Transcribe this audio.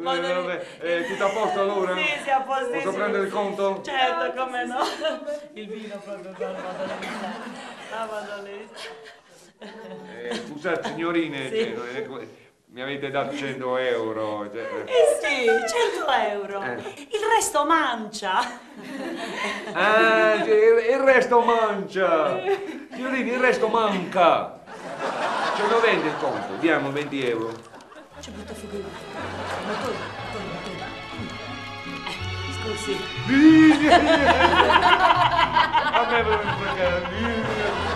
Tutto a posto allora? Sì, a posto. Posso prendere il conto? Certo, come no. Il vino proprio qua, vado lì. Scusate signorine, Sì. mi avete dato 100 euro. Sì, 100 euro. Il resto mancia. Ah, il resto mancia. Signorine, il resto manca. Ce lo vende il conto, diamo 20 euro. C'è brutta figura. Ma tu. Scusi. A me me lo fregare.